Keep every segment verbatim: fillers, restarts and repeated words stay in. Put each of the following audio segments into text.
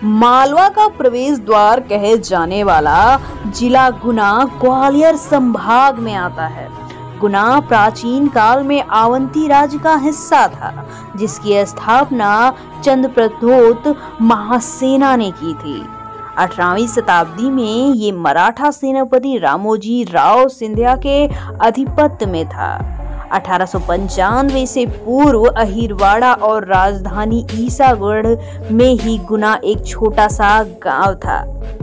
मालवा का प्रवेश द्वार कहे जाने वाला जिला गुना ग्वालियर संभाग में आता है। गुना प्राचीन काल में अवंती राज्य का हिस्सा था, जिसकी स्थापना चंद्रप्रद्योत महासेना ने की थी। अठारहवीं शताब्दी में ये मराठा सेनापति रामोजी राव सिंधिया के आधिपत्य में था। अठारह सौ पंचानवे से पूर्व अहिरवाड़ा और राजधानी ईसागढ़ में ही गुना एक छोटा सा गांव था।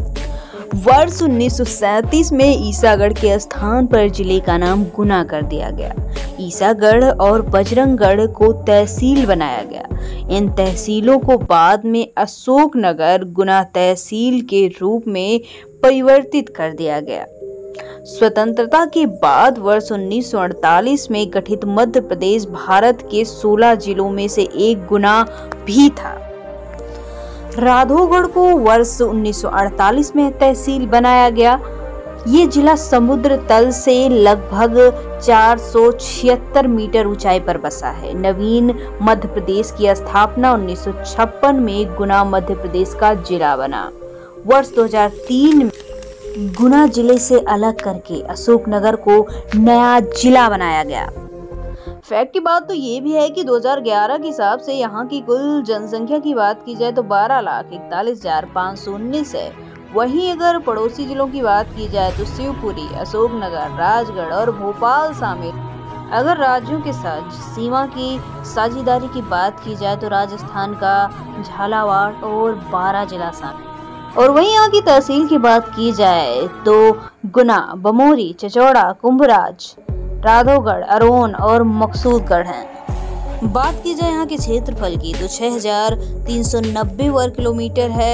वर्ष उन्नीस सौ सैंतीस में ईसागढ़ के स्थान पर जिले का नाम गुना कर दिया गया। ईसागढ़ और बजरंगगढ़ को तहसील बनाया गया। इन तहसीलों को बाद में अशोकनगर गुना तहसील के रूप में परिवर्तित कर दिया गया। स्वतंत्रता के बाद वर्ष उन्नीस सौ अड़तालीस में गठित मध्य प्रदेश भारत के सोलह जिलों में से एक गुना भी था। राधौगढ़ को वर्ष उन्नीस सौ अड़तालीस में तहसील बनाया गया। ये जिला समुद्र तल से लगभग चार सौ छिहत्तर मीटर ऊंचाई पर बसा है। नवीन मध्य प्रदेश की स्थापना उन्नीस सौ छप्पन में गुना मध्य प्रदेश का जिला बना। वर्ष दो हज़ार तीन में गुना जिले से अलग करके अशोकनगर को नया जिला बनाया गया। फैक्ट की बात तो ये भी है कि दो हज़ार ग्यारह के हिसाब से यहाँ की कुल जनसंख्या की बात की जाए तो बारह लाख इकतालीस हजार पाँच सौ उन्नीस है। वहीं अगर पड़ोसी जिलों की बात की जाए तो शिवपुरी, अशोकनगर, राजगढ़ और भोपाल शामिल। अगर राज्यों के साथ सीमा की साझेदारी की बात की जाए तो राजस्थान का झालावाड़ और बारह जिला शामिल। और वहीं यहाँ की तहसील की बात की जाए तो गुना, बमोरी, चचौड़ा, कुंभराज, राधौगढ़, अरोन और मकसूदगढ़ हैं। बात की जाए यहाँ के क्षेत्रफल की तो छह हजार तीन सौ नब्बे वर्ग किलोमीटर है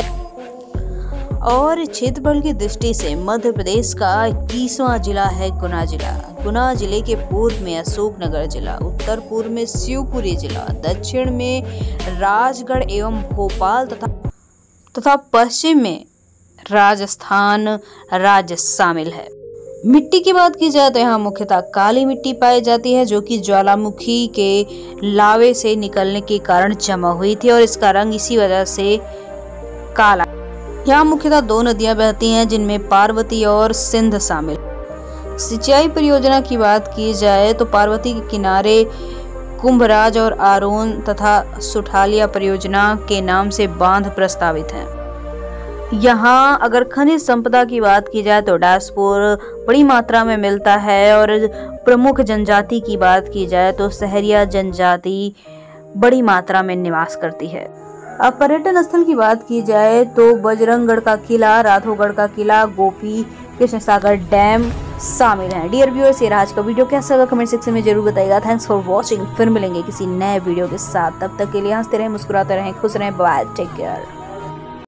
और क्षेत्रफल की दृष्टि से मध्य प्रदेश का इक्कीसवां जिला है गुना जिला। गुना जिले के पूर्व में अशोकनगर जिला, उत्तर पूर्व में शिवपुरी जिला, दक्षिण में राजगढ़ एवं भोपाल तथा तथा पश्चिम में राजस्थान राज्य शामिल है। मिट्टी की बात की जाए तो यहाँ मुख्यतः काली मिट्टी पाई जाती है, जो कि ज्वालामुखी के लावे से निकलने के कारण जमा हुई थी और इसका रंग इसी वजह से काला। यहाँ मुख्यतः दो नदियां बहती हैं, जिनमें पार्वती और सिंध शामिल। सिंचाई परियोजना की बात की जाए तो पार्वती के किनारे कुंभराज और आरोन तथा सुठालिया परियोजना के नाम से बांध प्रस्तावित हैं। यहाँ अगर खनिज संपदा की बात की जाए तो डासपोर बड़ी मात्रा में मिलता है और प्रमुख जनजाति की बात की जाए तो सहरिया जनजाति बड़ी मात्रा में निवास करती है। अब पर्यटन स्थल की बात की जाए तो बजरंगगढ़ का किला, राधौगढ़ का किला, गोपी कृष्ण सागर डैम शामिल हैं। डियर व्यूअर्स, ये आज का वीडियो कैसा लगा कमेंट सेक्शन में जरूर बताइएगा। Thanks for watching. फिर मिलेंगे किसी नए वीडियो के साथ। तब तक के लिए हंसते रहें, मुस्कुराते रहें, खुश रहें। Bye, take care.